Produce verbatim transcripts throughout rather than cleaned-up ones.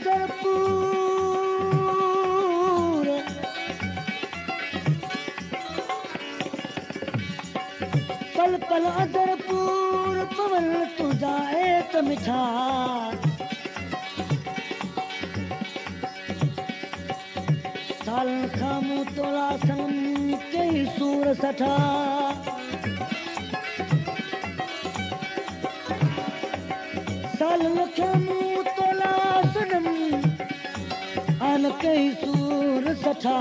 अदरपूर पल पल अदरपूर पवन तुझा एत मिठा सालन खां मूं तोला संग कई सूर सठा सालन खां मूं तोला संग आन कई सूर सठा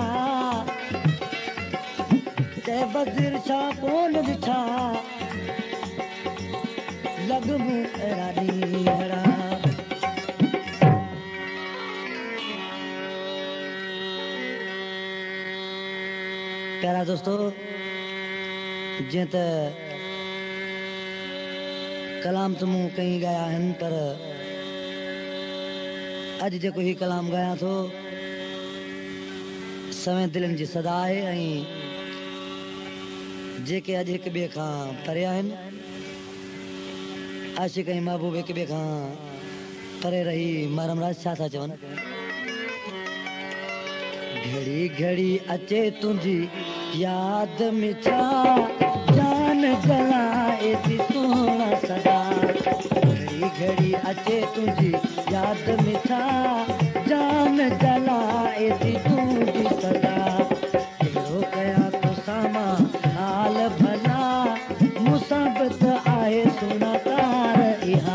ते वज़ीर छा कोन ॾिठा लॻ मूं अहिड़ा ॾींहं प्यारा दोस्तों जीअं त कलाम त मूं कई ॻाया आहिनि पर अॼु जेको ही कलाम ॻायां थो सवें दिलनि जी सदा आहे ऐं जेके अॼु हिक ॿिए खां परे आहिनि आशिक़ ऐं महबूब हिक ॿिए खां परे रही मरम राज छा था चवनि घड़ी घड़ी अचे तुझी याद मिठा जान जलाए थी सोना सदा घड़ी घड़ी अचे तुझी याद मिठा जान जलाए थी तुझी सदा कहिड़ो कया तो सामा हाल भला मुसाबत आहे सुना तार इहा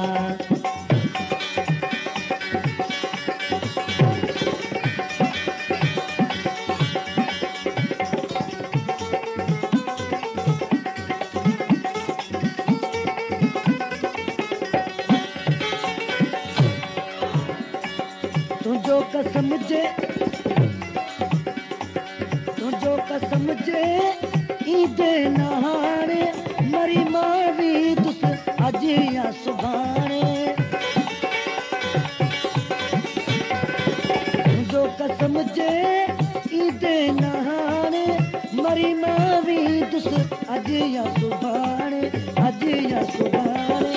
तुझो कसम जे तुझो कसम जे ईदे नहाणे मरी मावी तुस अज या सुभाणे तुझो कसम जे ईदे नहाणे मरी मावी तुस अज या सुभाणे अज या सुभाणे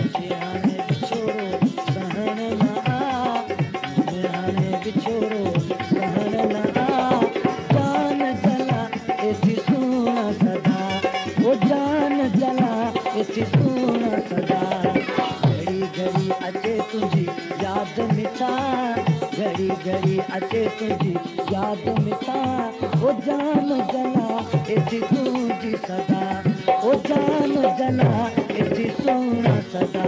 छोड़ो सहन ना जान जला ऐसी सोना सदा वो जान जला ऐसी सोना सदा घड़ी घड़ी अचे तुझी याद मिठा घड़ी घड़ी अचे तुझी याद मिठा वो जान जला ऐसी तुझी सदा वो जान जला ऐसी सोना सदा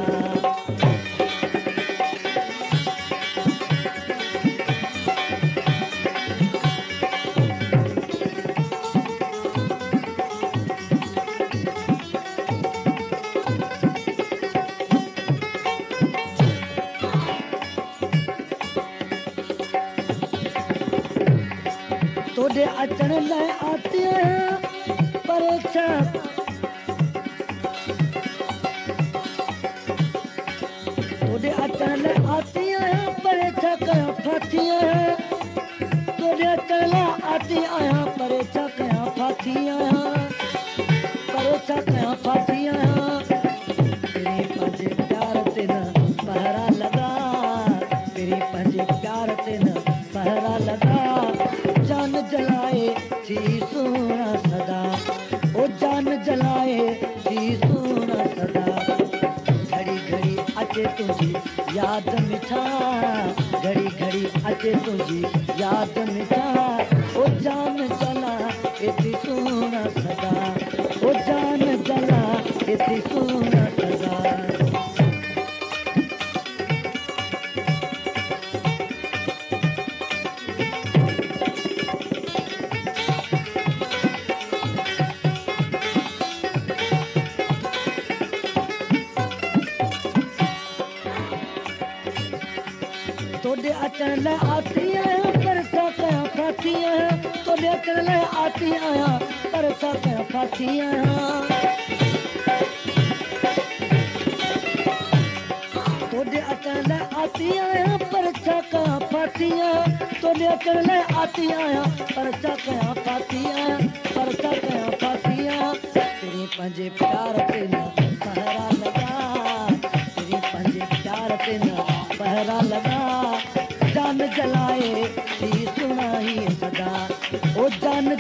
तोड़े अचण लाइ आती आहियां पर छा तोड़े अचण लाइ आती आहियां पर छा कयां फाथी आहियां तोड़े अचण लाइ आती आहियां पर छा कयां फाथी आहियां पर छा कयां फाथी आहियां तेरे पंहिंजे प्यार ते न पहरा लॻा तेरे पंहिंजे प्यार ते न पहरा लॻा जान जलाए थी सोना सदा ओ जान जलाए थी सोना सदा घड़ी घड़ी अचे तुझी याद मिठा घड़ी घड़ी अचे तुझी याद मिठा ओ जान जला थी सोना सदा ओ जान जला थी सोना सदा तोड़े अचण लाइ आती आहियां पर छा कयां फाथी आहियां तोड़े अचण लाइ आती आहियां पर छा कयां फाथी आहियां तोड़े अचण लाइ आती आहियां पर छा कयां फाथी आहियां तोड़े अचण लाइ आती आहियां पर छा कयां फाथी आहियां पर छा कयां फाथी आहियां तेरे पंहिंजे प्यार ते न पहरा लॻा तेरे पंहिंजे प्यार ते न पहरा लॻा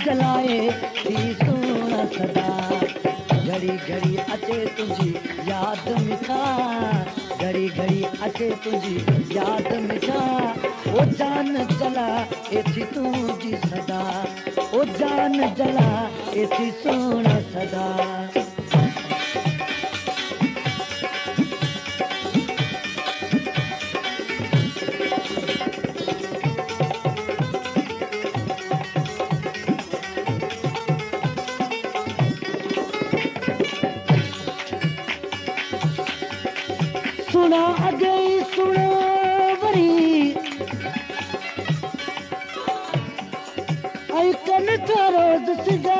जलाए थी सोना सदा घड़ी घड़ी अचे तुझी याद मिठा घड़ी घड़ी अचे तुझी याद मिठा ओ जान जला एथी तुझी सदा ओ जान जला एथी सोना सदा सुना अगे सुना वरी आई कन करो दसगा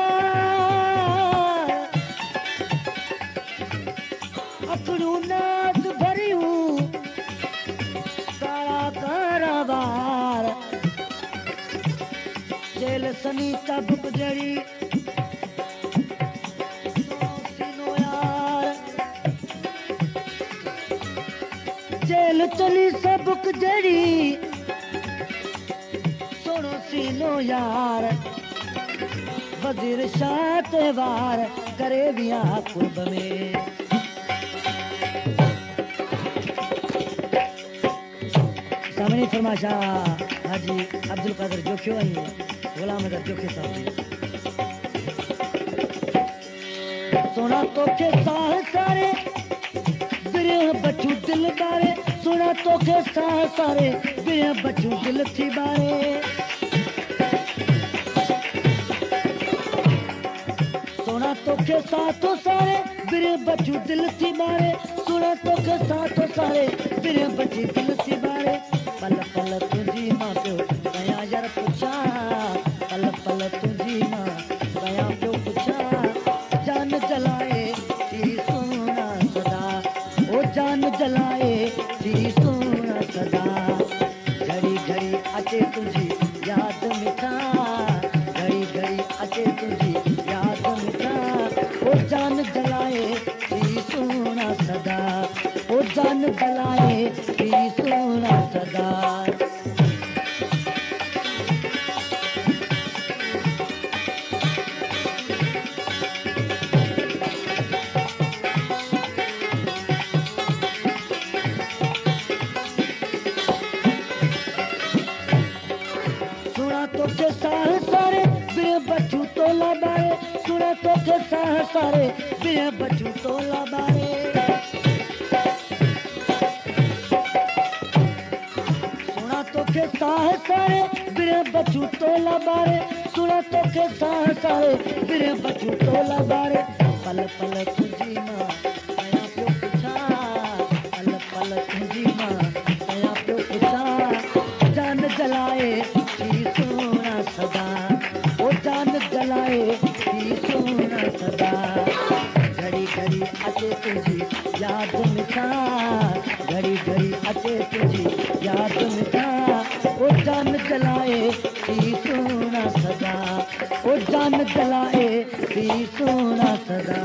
अखड़ू नाच भरियूं काला कारा बार जेल सनी तब जड़ी जेल चली सबक जड़ी सोनो सीनो यार वजीर शाह त्योहार करे बिया कुर्ब में सामने फरमाशा हाजी अब्दुल कादिर जोखियो आई गुलाम अदर जोखे साहब सोना तो के साह सारे बचू दिल बारे सुना तो के साह सारे बिया बचू दिल थी बारे सोना तो के साथ तो सारे बिरे बचू दिल थी बारे सुना तो के साथ तो सारे बिरे बची दिल थी बारे पल पल तुझी मां प्यो कया यार पुछा पल पल तुझी मां कया प्यो पुछा जान जलाए थी सोना सदा ओ जान जलाए थी सोना सदा घड़ी घड़ी अचे तुझी याद मिठा घड़ी घड़ी अचे तुझी याद मिठा ओ जान जलाए थी सोना सदा ओ जान जलाए थी सोना सदा तो के साह सारे बिरे बचू तोला बारे सुना तो के साह सारे बिरे बचू तोला बारे सुना तो के साह सारे बिरे बचू तोला बारे सुना तो के साह सारे बिरे बचू तोला बारे पल पल तुझी मां कया प्यो पुछा पल पल तुझी मां कया प्यो पुछा जान जलाए सदा ओ जान जलाए थी सोना सदा घड़ी घड़ी अचे तुझी याद मिठा घड़ी घड़ी अचे तुझी याद मिठा ओ जान जलाए थी सोना सदा ओ जान जलाए थी सोना सदा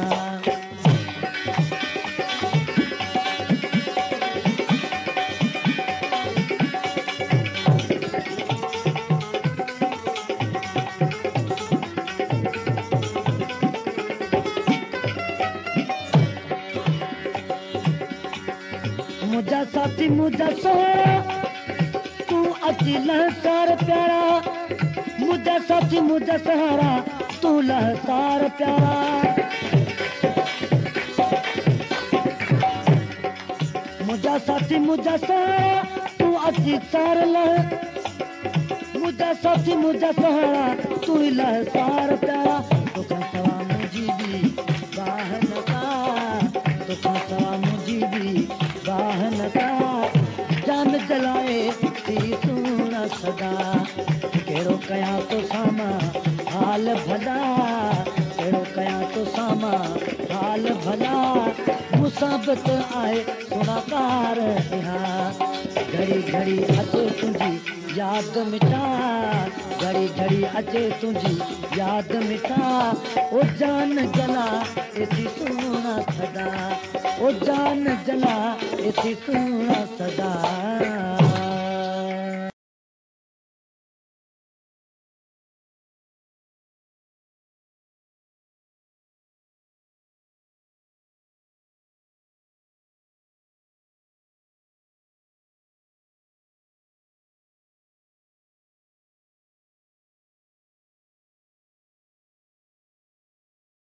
मुझा साथी मुझा सहारा तू अची लहसार प्यारा मुझा साथी मुझा सहारा तू लहसार प्यारा मुझा साथी मुझा सहारा तू अची सार लह मुझा साथी मुझा सहारा तू लहसार प्यारा तोखा सवा मुझी भी बाहन का तोखा सवा मुझी भी बाहन का जान जलाए थी सोना सदा केड़ो कया तो सामा हाल भला केड़ो कया तो सामा हाल भला मुसाबत आए सुनाकार घड़ी घड़ी अचे तुझी याद मिठा घड़ी घड़ी अचे तुझी याद मिठा ओ जान जला एथी सोना सदा ओ जान जला एथी सोना सदा